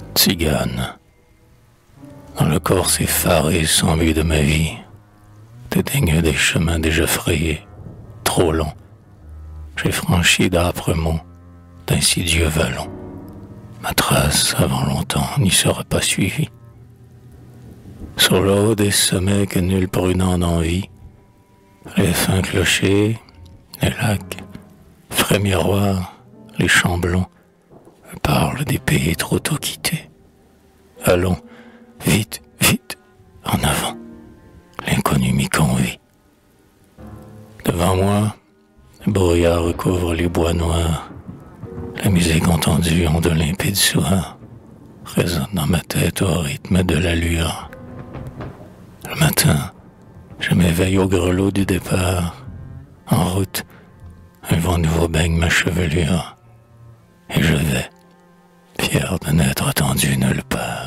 Tzigane, dans le corps effaré sans but de ma vie, dédaigneux des chemins déjà frayés, trop longs, j'ai franchi d'âpres mots, d'insidieux vallons. Ma trace, avant longtemps, n'y sera pas suivie. Sur le haut des sommets que nul prudent n'envie, les fins clochers, les lacs, frais miroirs, les champs blonds, me parlent des pays trop tôt quittés. Allons, vite, vite, en avant, l'inconnu m'y convie. Devant moi, le brouillard recouvre les bois noirs. La musique entendue en de limpides soirs résonne dans ma tête au rythme de la lueur. Le matin, je m'éveille au grelot du départ. En route, un vent nouveau baigne ma chevelure. Et je vais, fier de n'être attendu nulle part.